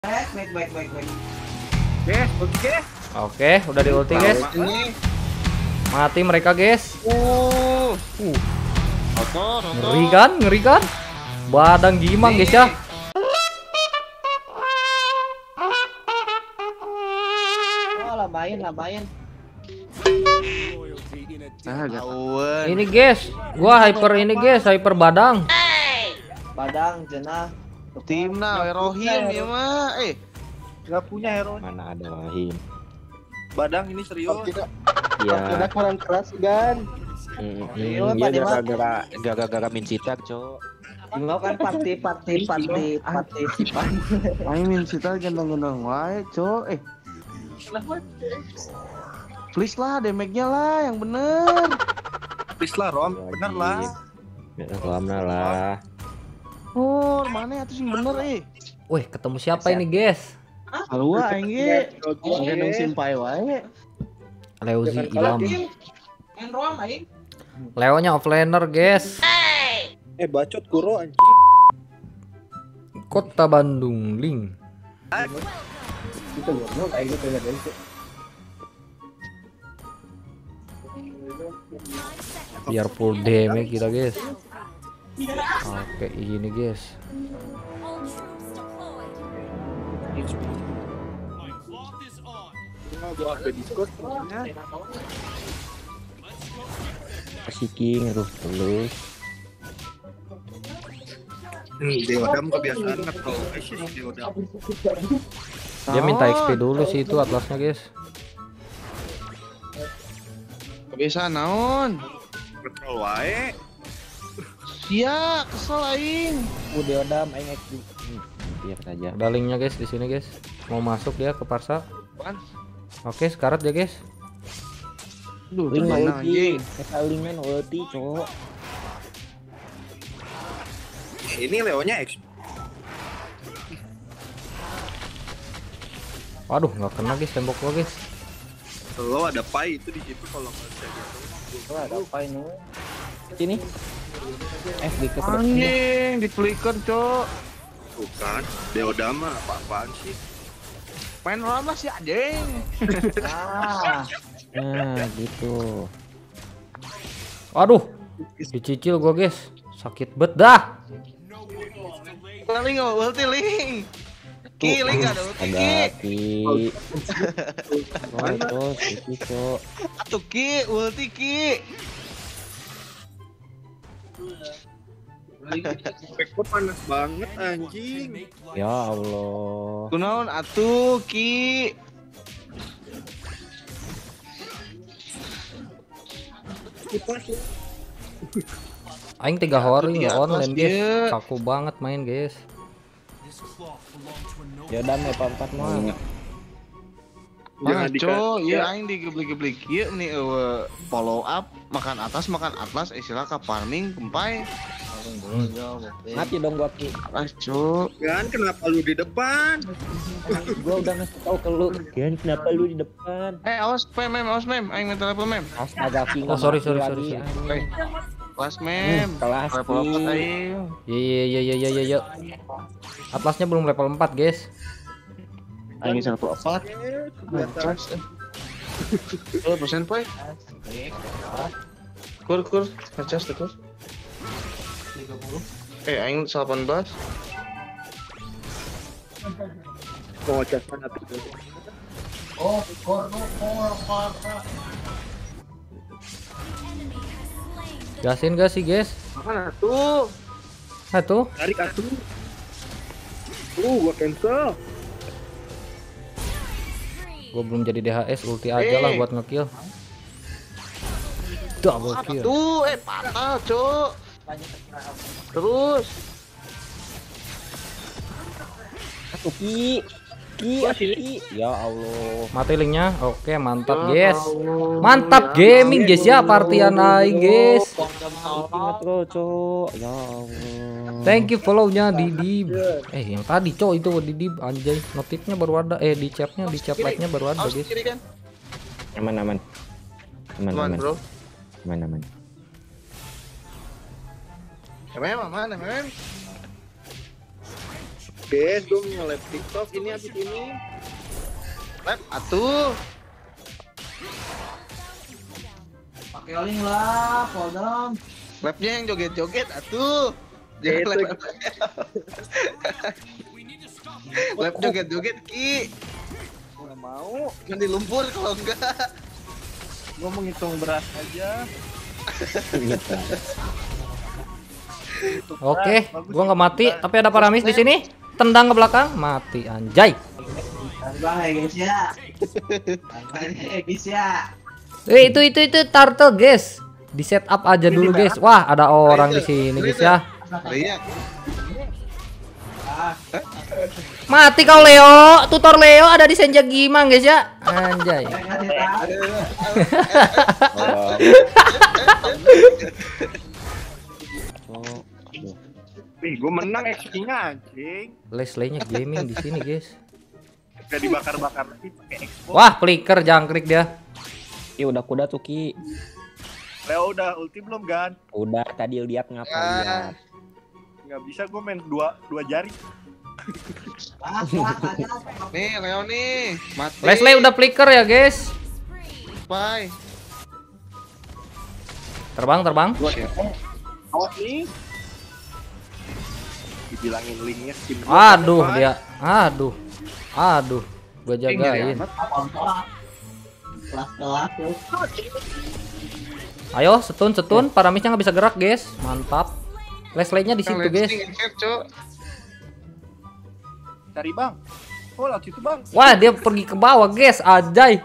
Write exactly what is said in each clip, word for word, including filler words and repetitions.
Baik, baik, baik, baik. Guys, ulti guys. Oke, udah di ulti guys. Mati mereka guys. Uh. Uh. Otor, otor. Ngeri kan? Ngeri kan? Badang gimang guys ya. Oh, lambain, lambain. Ah, Ini guys, gua hyper ini guys, hyper badang. Badang, jenah. Timna, Rohim ya mah. Eh, Gak punya hero. Mana ada Wahim. Badang ini serius. Iya. Udah kurang keras kan. Mm, Iya, Iya Pak Dewa. gara-gara gara-gara min sitak, Cok. Mau kan party, party, party, party. Aing min sita gendong-gendong wae, Cok. Eh. Please lah, damage-nya lah yang bener. Please lah, Rom. Bener lah. Ya, lama lah. Oh, mana atuh sing bener eh. Wih, ketemu siapa ini guys? Halua aing ge. Gendong simpai wae. Leuzi Ilham. Main roam aing. Leonya offlaner guys. Eh, bacot kuro anjing. Kota Bandung link. Itu gua kayak gitu ya guys. Biar full damage kita guys. Oke, ini guys. Kasih king terus terus. Hmm, Deodam kebiasaan nge-pro. Eh, sih Deodam. Dia minta X P dulu sih itu atlasnya guys. Kebiasaan naon? Nge-troll wae. Sia, kesel aing. Udah udah main X D. Biar saja. Ada linknya guys di sini guys. Mau masuk dia ke Parsa. Apaan? Oke, sekarat ya guys. Duh, Link mana ulti. anjing? Kesalingan ulti, Cok. Ini Leonya X. Waduh, nggak kena guys tembok gua guys. Lo ada pai itu di situ kalau nggak bisa gitu. Ada apa ini? Sini. Eh, di ke Anjing, di flicker, Cok. Bukan, Deodam mah apa-apaan sih? Main ram lah sih anjing. Ah, Nah, gitu. Waduh, dicicil gua guys. Sakit bet dah. Link nggak ulti link. Ki link nggak ada ulti ki. Ada ki. Wah, terus itu, Cok. Atuh ki ulti ki. Speknya panas banget anjing. Ya Allah. Kunaon atuh ki. Aing tiga hari Di nggak atas online guys. dia. Kaku banget main guys. Ya udah me empat mah. Jangan Cok, ya aing digeblik-geblik ieu nih eueuh follow up makan atas makan atlas istilah ka farming kempai. Mati dong gua ki. Ah Cok. Kan kenapa lu di depan? Gua udah ngasih tahu ke lu. Kian kenapa lu di depan? Eh awas mem, mem, awas mem, aing minta telepon mem. Astaga ki. Oh, sorry, sorry, sorry, sorry. Eh, kelas mem. Kelas Level empat ki. aing. Iya iya iya iya iya iya. Atlasnya belum level empat guys. Aing satu empat. Oh, persen poy. Kur kur, ngecas tuh kur. Eh, aing delapan belas. Mau ngecas mana tuh? oh, korno, kor, Gasin gak sih guys? Mana tuh? Nah tuh. Tarik atuh. Uh, gua cancel. Gue belum jadi D H S, ulti aja lah buat ngekill. Double Apa kill. tuh? Eh, patah, Cok. Terus. Satu ki. Ki, ki. Ya Allah. Mati linknya. Oke, mantap Ya guys. Allah. Mantap gaming guys ya, partian aing guys. Ingat bro, Cok. Ya Allah. Thank you follow-nya Didib. Eh, yang tadi cowok itu Didib anjay. Notifnya baru ada. Eh, di chatnya, di chat like-nya baru ada Awas guys. kiri kan? Aman, aman. Aman, Aman, aman. bro. Aman, aman. M M aman, M M. Guys, gue nge-live TikTok ini habis ini. Lep atuh. Pakai link lah, Poldom. Lepnya yang joget-joget atuh. Jangan Itu. lep. Lep joget-joget Ki. Nggak mau. Mandi lumpur kalau enggak. Gue menghitung beras aja. Oke, gua nggak mati, tapi ada Paramis di sini. Tendang ke belakang, mati anjay. Bang ya guys ya. Bang ya guys ya. Eh itu itu itu turtle guys. Di setup aja dulu guys. Wah, ada orang di sini guys ya. Iya. Mati kau Leo, tutor Leo ada di Senja Gimang guys ya. Anjay. Ih, gue menang X-nya anjing. Leslie-nya gaming di sini guys. Gak dibakar-bakar lagi pakai Xbox. Wah, flicker jangkrik dia. Ki udah kuda tuh Ki. Leo udah ulti belum Gan? Udah tadi lihat ngapa Ya. lihat. Nggak bisa gue main dua dua jari. Nih, Leo nih. Mati. Leslie udah flicker ya guys. Bye. Terbang terbang. Awas nih. Dibilangin linknya skin gua. Aduh Bye. dia. Aduh. Aduh. Gua jagain. Kelas-kelas tuh. Ayo setun setun. Paramisnya nggak bisa gerak guys. Mantap. Leslie-nya di situ guys. Cari bang. Oh laut situ bang. Wah dia pergi ke bawah guys. Ajay.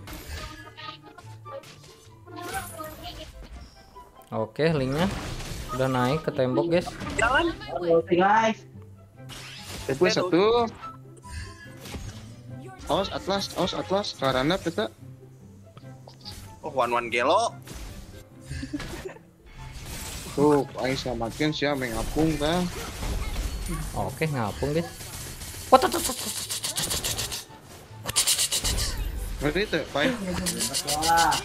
Oke linknya udah naik ke tembok guys. Jalan. Ulti guys. Gue satu. Awas Atlas, awas Atlas. Karena kita. Oh one one gelo. Tuh, aing samakin sih mengapung tah. Oke ngapung guys. What? Berarti itu, Pai. Wah.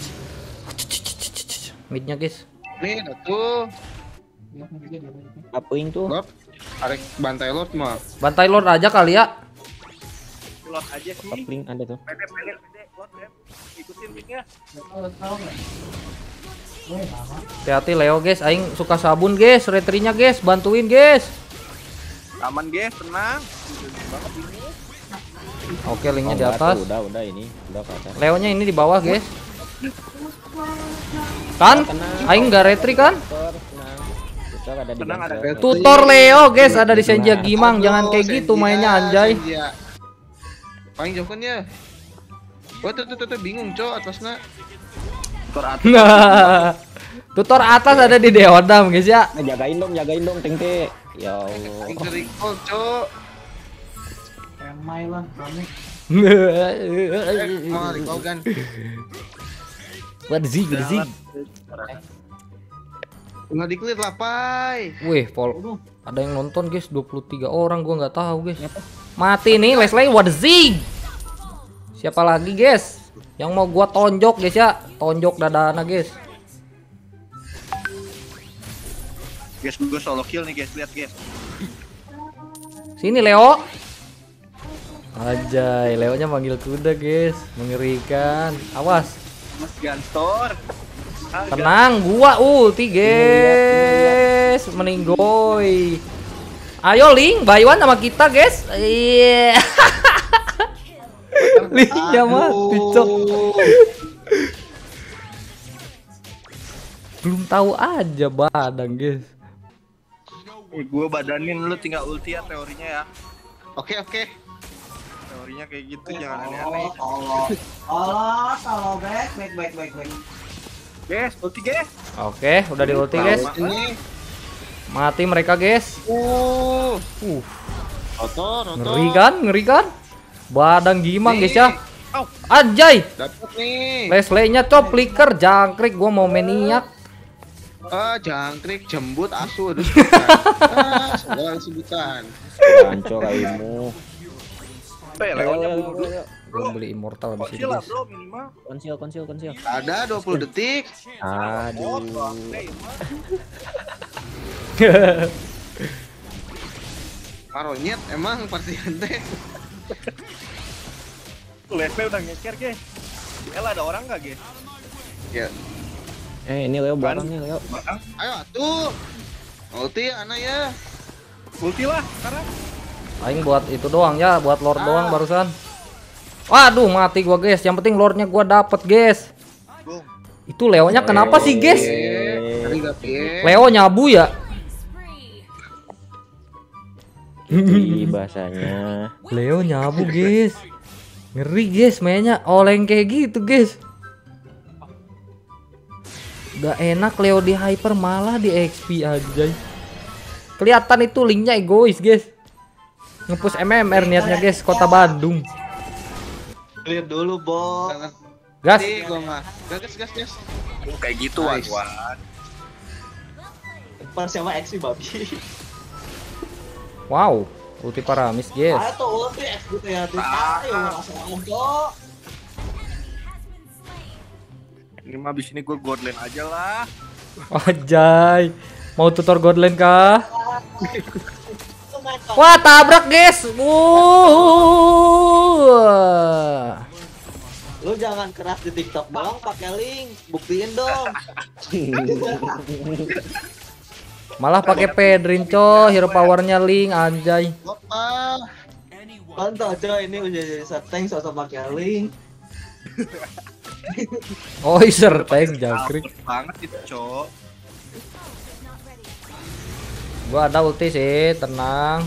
Midnya guys. Nih, tuh. Apuing tuh. Lord, arek bantai Lord mah. Bantai Lord aja kali ya. Lot aja sih. Apuing ada tuh. Pede pede pede. Lot Lem. Ikutin linknya. Hati-hati Leo guys. Aing suka sabun guys. Retrinya guys. Bantuin guys. Aman guys, tenang. Banget ini. Oke linknya Oh, di enggak atas. tuh, udah udah ini udah ke atas. Leonya ini di bawah guys. Kan? Aing nggak retri kan? Tutor, tenang. Tutor ada di Tenang, ada bangku. Tutor Leo guys ada di Senja Gimang. Jangan kayak gitu mainnya anjay. Paling jauhkan ya. Wah, tuh tuh tuh bingung, Cok, atasnya. Tutor atas. Nah, tutor atas ada di Deodam guys ya. Nah, jagain dong, jagain dong Tengte. Ya Allah. Aing recall, Cok. Remai lah kamu. Eh, mau recall kan. What the zig, what the zig. Enggak di-clear lah, Pai. Wih, Pol. Ada yang nonton guys, dua puluh tiga orang gua nggak tahu guys. Mati nih Leslie, what the zig. Siapa lagi guys? Yang mau gua tonjok guys ya. Tonjok dadana guys. Guys, gue solo kill nih guys, lihat guys. Sini Leo. Ajay, Leonya manggil kuda guys. Mengerikan. Awas. Mas Ganstor. Ah, Tenang, gua ulti guys. Meninggoy. Ayo Link, Baywan sama kita guys. Iya. Linknya mati cok. Belum tahu aja badang guys. Eh, gue badanin lu tinggal ulti ya teorinya ya. Oke, oke. Teorinya kayak gitu, jangan aneh-aneh. Allah. Allah, Allah, back, back, back, back, back. Guys, ulti guys. Oke, udah di ulti guys. Ini. Mati mereka guys. Uh. Uh, Roto, roto. ngeri kan? Ngeri kan? Badang Gimang guys ya. Au. Anjay. Dapat nih. Leslie-nya cop flicker jangkrik gua mau maniak. Ah, jangkrik, jembut, asu, aduh sebutan. Ah, segala sebutan. Hancur kaimu. Eh, Leonnya bunuh dulu. Gua beli immortal di sini Konsil lah guys. bro, minimal. Konsil, konsil, konsil. Ada dua puluh detik. Aduh. Karonyet emang partian teh. Leslie udah ngeker, guys. El ada orang nggak, guys? Ya. Eh ini Leo belakang nih Leo. Belakang. Ayo tuh. Ulti anak ya. Ulti lah sekarang. Aing buat itu doang ya, buat lord doang barusan. Waduh, mati gua guys. Yang penting lordnya gua dapet guys. Boom. Itu Leonya kenapa sih guys? Tadi gak piye. Leo nyabu ya? Ih, bahasanya. Leo nyabu guys. Ngeri guys mainnya oleng kayak gitu guys. Gak enak Leo di hyper malah di X P aja. Kelihatan itu linknya egois guys. Ngepush M M R niatnya guys, Kota Bandung. Clear dulu, Bo. Gas. Tadi gua mah. Gas gas gas. Oh, kayak gitu, Wan. Nice. Wan. Pas sama X P babi. Wow, ulti Paramis guys. Ayo tuh ulti X P tuh ya. Ayo langsung ngomong. Ini mah abis ini gue godland aja lah. Wajay. Mau tutor Godland kah? Wah, tabrak guys. Wuh. Lu jangan keras di TikTok doang, pakai link. Buktiin dong. Malah pakai Pedrin coy, hero powernya Link anjay. Apa? Mantap coy, ini udah jadi setting sosok pakai link. Oh, serteng jangkrik. Mantep banget itu, Cok. Gua ada ulti sih, tenang.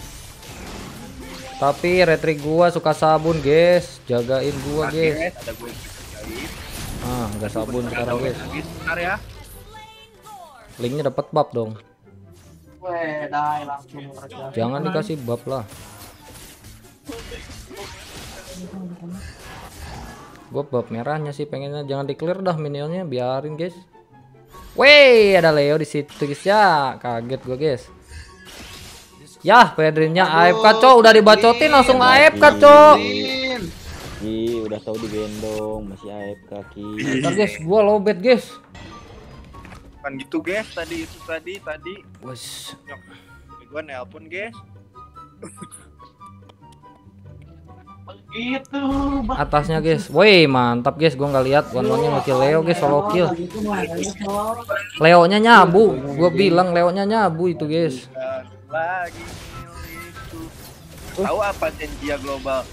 Tapi retrik gua suka sabun, guys. Jagain gua, Oke, guys. ada gue jagain. Ah, enggak sabun sekarang, guys. Bentar ya. Linknya dapat buff dong. Weh, dai langsung mereka. Jangan dikasih buff lah. Gua buff merahnya sih pengennya, jangan di clear dah minionnya, biarin guys. Weh, ada Leo di situ guys ya. Kaget gua guys. Yah, Pedrinnya A F K cok, udah dibacotin langsung A F K cok. Ih, udah tahu digendong, masih A F K Ki. Ntar guys, gua lowbat guys. Kan gitu, guys. Tadi itu tadi tadi. Wes. Gue nelpon, guys. Gitu. Atasnya guys. Woi, mantap guys, gua nggak lihat one-one-nya masih Leo guys, solo kill. Leonya nyabu. Gua bilang Leonya nyabu itu guys. Dan lagi milikku. Tahu apa Zendia global?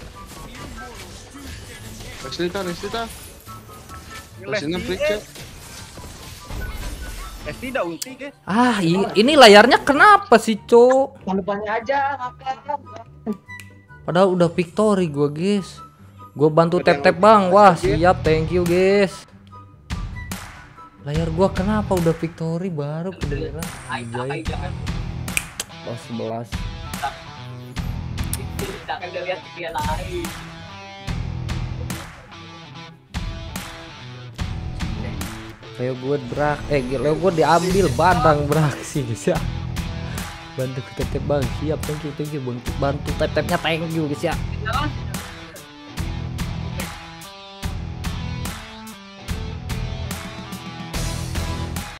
Reslita, Reslita. Ini Reslita Leslie, break guys. Leslie udah ulti, guys. Ah, i- ini layarnya kenapa sih, Cok? Tahun depannya aja makan. Padahal udah victory gua, guys. Gua bantu tap-tap, Bang. Wah, siap. Thank you, guys. Layar gua kenapa udah victory baru kedengeran. Anjay. Pas sebelas. Leo gue berak, eh Leo gue diambil badang beraksi guys ya. Bantu tap-tap Bang, siap, thank you, thank you, bantu bantu tap-tapnya, thank you guys ya.